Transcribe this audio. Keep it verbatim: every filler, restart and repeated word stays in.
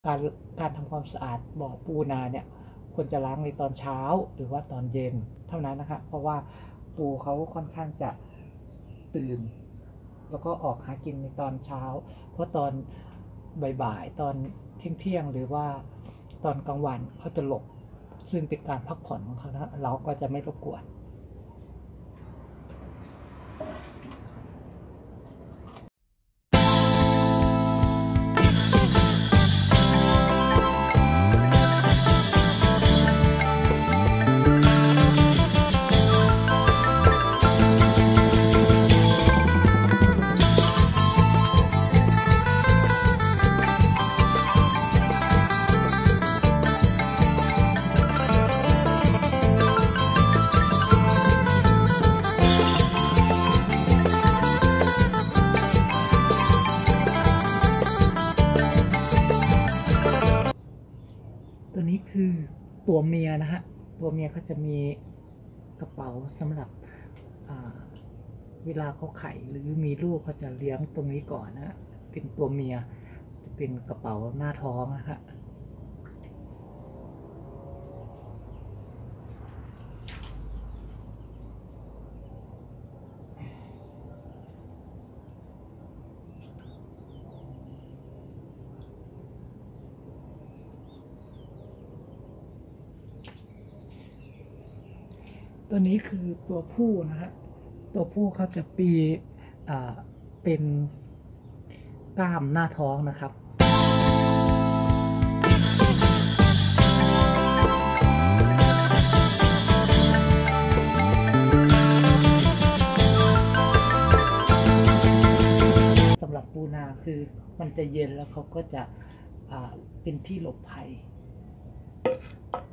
การการทำความสะอาดบ่อปูนาเนี่ยควรจะล้างในตอนเช้าหรือว่าตอนเย็นเท่านั้นนะครับเพราะว่าปูเขาค่อนข้างจะตื่นแล้วก็ออกหากินในตอนเช้าเพราะตอนบ่ายๆตอนเที่ยงๆหรือว่าตอนกลางวันเขาจะหลบซึ่งเป็นการพักผ่อนของเขานะเราก็จะไม่รบกวนตัวนี้คือตัวเมียนะฮะตัวเมียเขาจะมีกระเป๋าสำหรับเวลาเขาไข่หรือมีลูกเขาจะเลี้ยงตรงนี้ก่อนนะเป็นตัวเมียจะเป็นกระเป๋าหน้าท้องนะฮะตัวนี้คือตัวผู้นะฮะตัวผู้เขาจะปีเป็นกล้ามหน้าท้องนะครับสำหรับปูนาคือมันจะเย็นแล้วเขาก็จะเป็นที่หลบภัย